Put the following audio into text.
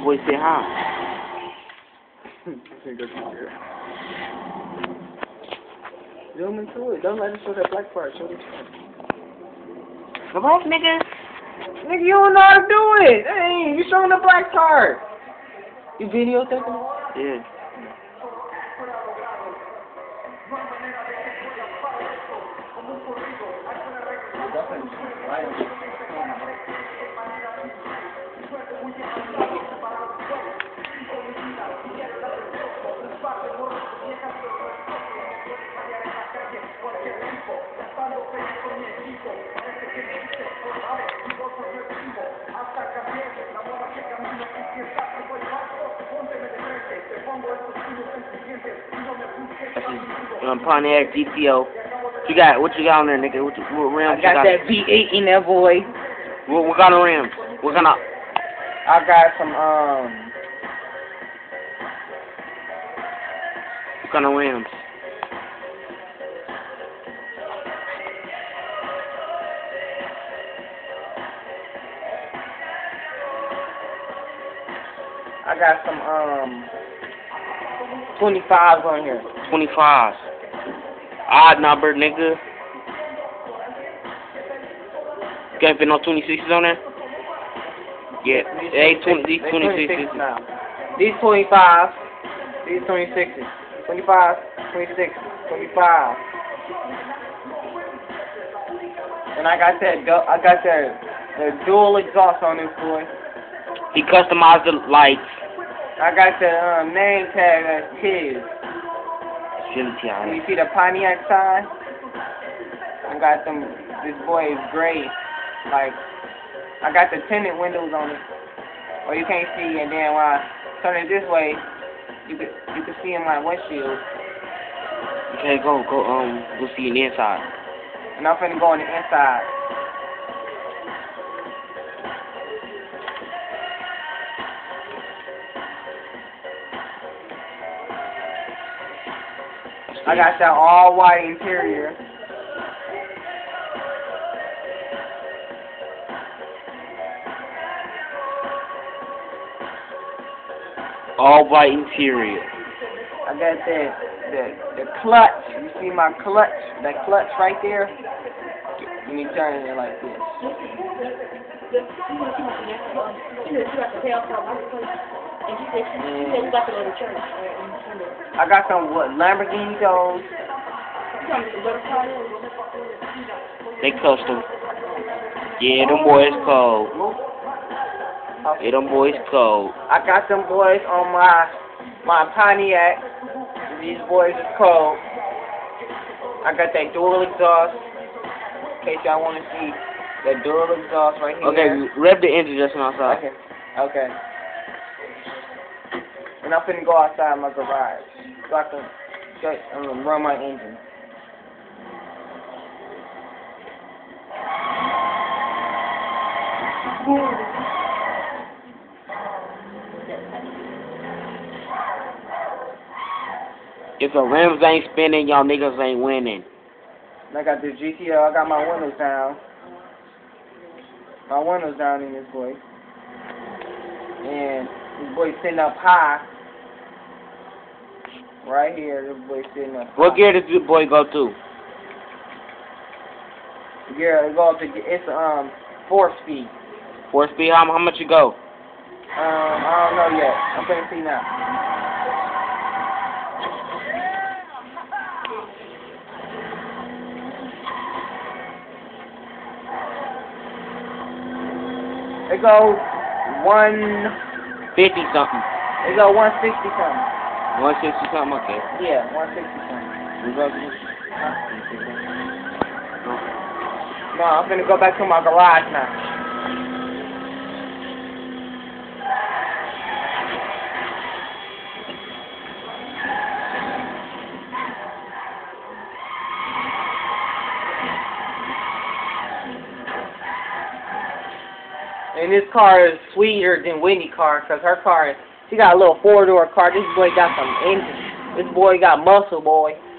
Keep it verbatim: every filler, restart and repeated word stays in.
Boy, say hi. Zoom into it. Don't let it show that black part. Show this part. The black nigga? Nigga, you don't know how to do it. Hey, you showing the black part. You videotaping it? Yeah. Um, Pontiac G T O. What you got? What you got on there, nigga? What, you, what rims? I got, got that V eight in that boy. What, what kind of rims? What kind of? I got some um. What kind of rims? I got some um. twenty-fives on here. twenty-fives. Odd number, nigga. Can't fit no twenty-sixes on there? Yeah. Hey, twenty, these twenty-sixes. Now. These twenty-fives. These twenty-sixes. twenty-five, twenty-six, twenty-five. And I got that, I got that, the dual exhaust on this boy. He customized the lights. I got the um, name tag as his. Can you see the Pontiac sign? I got them. This boy is great. Like, I got the tinted windows on it, or you can't see. And then when I turn it this way, you can you can see in my windshield. Okay, go go um go see in the inside. And I'm finna go on the inside. I got that all white interior. All white interior. I got that the the clutch. You see my clutch? That clutch right there? Let me turn it like this. And I got some what Lamborghini doors. They custom. Yeah, them boys cold. Yeah, them boys cold. I got them boys on my my Pontiac. These boys is cold. I got that dual exhaust. In case y'all want to see that dual exhaust right here. Okay, rev the engine just outside. Okay. Okay. And I'm finna go outside my garage so I can get, um, run my engine. If the rims ain't spinning, y'all niggas ain't winning. And I got the G T O. I got my windows down. My windows down in this boy. And this boy sitting up high. Right here, this boy sitting up high. What gear does this boy go to? Gear, it goes to, it's um four speed. Four speed, how, how much you go? Um, I don't know yet. I'm gonna see now. It goes one fifty something. It goes one sixty something. One sixty something, okay. Yeah, one sixty something. You go to No, I'm gonna go back to my garage now. And this car is sweeter than Whitney's car, because her car is, she got a little four-door car. This boy got some engine. This boy got muscle, boy.